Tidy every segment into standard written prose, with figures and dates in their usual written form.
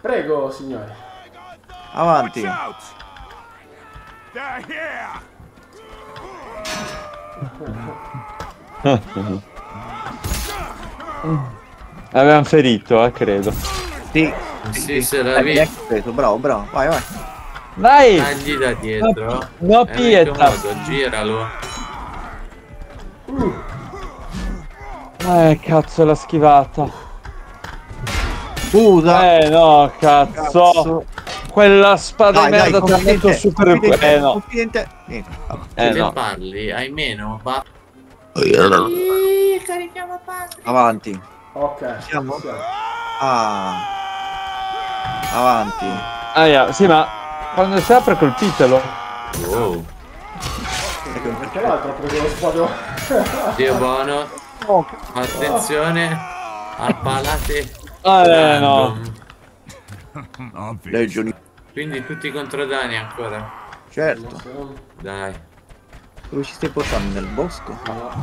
Prego, signore. Avanti. Avevamo ferito, credo. Sì. Sì, se la vedi. Bravo, bravo. Vai, vai. Dai! Tagli da dietro. No, Pietro. Giralo. Cazzo, l'ha schivata. Scusa. No, cazzo. Quella spada di merda ti ha messo super... no. Confidente. Se No. parli, hai meno. Carichiamo padre. Avanti. Ok. Siamo? Ah. Avanti. Sì, ma quando si apre colpitelo. Wow. Perché l'altro ha preso lo spadone. Dio buono. Attenzione. Appalate. No. Legioni. Quindi tutti contro Dani ancora. Certo. Dai. Dove ci stai portando? Nel bosco?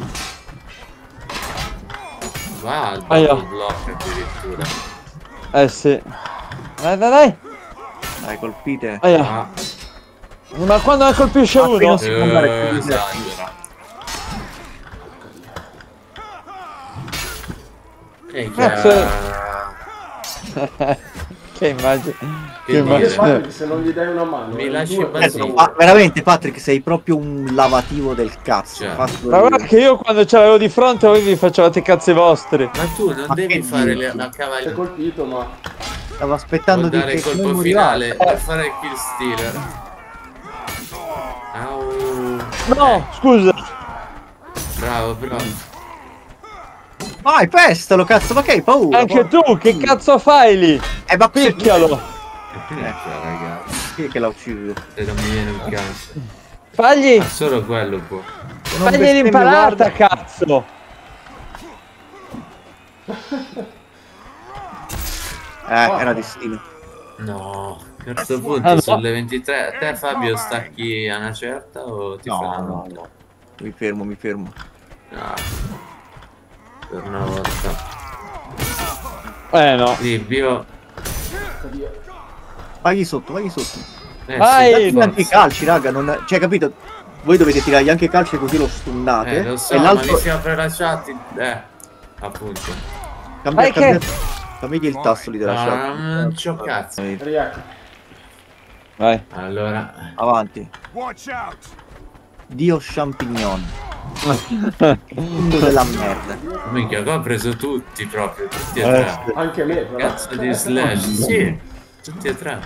Va al battle block addirittura. Sì. Dai. Dai, colpite. Ma quando ne colpisce uno? Esagera. Che immagine. Patrick, se non gli dai una mano. Mi lasci basito. Ma veramente, Patrick, sei proprio un lavativo del cazzo. Cioè. Ma guarda che io quando ce l'avevo di fronte voi vi facevate i cazzi vostri. Ma tu non devi fare la Sei cavaglia. colpito, ma... Stavo aspettando di dare il colpo finale per fare il kill stealer. No, scusa. Bravo. Vai, pestalo, cazzo, ma che hai paura? Anche tu, che cazzo fai lì? Ma Picchialo. Ragazzi, chi è che l'ha ucciso? se non mi viene un cazzo. Fagli. Solo quello può. Fagli l'imparata, cazzo. Era destino. No, a questo punto no. sono le 23. Te Fabio stacchi a una certa o ti fanno? No. Mi fermo. No. Per una volta. No. Livio. Vai sotto. Vai. Datti anche i calci, raga, non... Cioè, capito? Voi dovete tirargli anche calci così lo stunnate. Lo so, e ma l'altro... mi si apre la chat. Appunto. Cambia il tasto lì della chat. Non c'ho cazzo. Vai. Allora. Avanti. Dio champignon. Punto della merda. Minchia, qua ho preso tutti proprio, tutti e tre. Anche me, però. Cazzo di slash, sì, tutti e tre.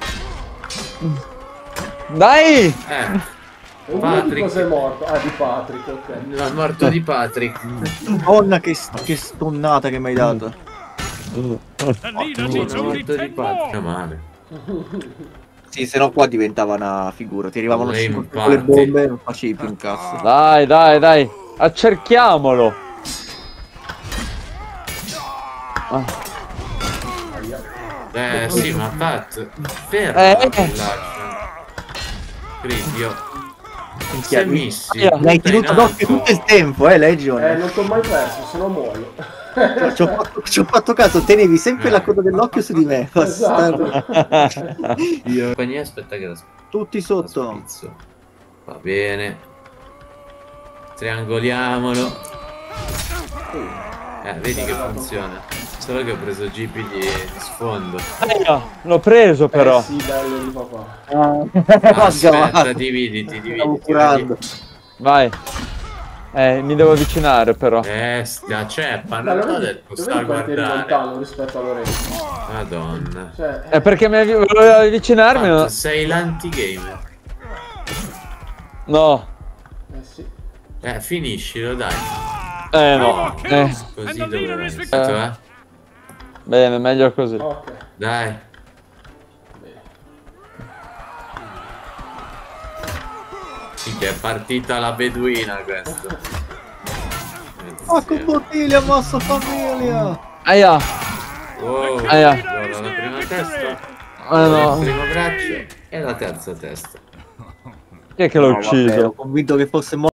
Dai! Patrick. Cosa è morto? Di Patrick, ok. La morto di Patrick. Madonna, che stonnata che mi hai dato. La morto di Patrick. Male. Sì, se no qua diventava una figura. Ti arrivavano Lei 5 parte. le bombe e non facevi più un cazzo. Dai. Accerchiamolo. Sì, ma Pat, fermo. Cridio. Si è missi. L'hai tenuto d'occhio tutto il tempo, Legion. Non ti ho mai perso, se no muoio. Ci ho fatto caso, tenevi sempre la coda dell'occhio su di me. Esatto. Compagnia, aspetta che la Tutti sotto. spizzo. Va bene. Triangoliamolo. Vedi che funziona. Solo che ho preso GP di sfondo. L'ho preso però. Sì, bello di papà. Aspetta, dividiti. Vai. Mi devo avvicinare però. Ceppa, non l'ho detto, sta a guardare. Lontano rispetto a Lorenzo. Madonna. Cioè, È perché volevo avvicinarmi. Quanto sei l'anti-gamer. No. sì. Finiscilo, dai. No. Così dove vai? Bene, meglio così. Ok. Dai. Sì, che è partita la beduina questo. Porco bottiglia, mossa famiglia. Aia. Wow. Aia. Allora, la prima testa. No. Il primo braccio e la terza testa. Chi è che l'ha ucciso? Ero convinto che fosse morto.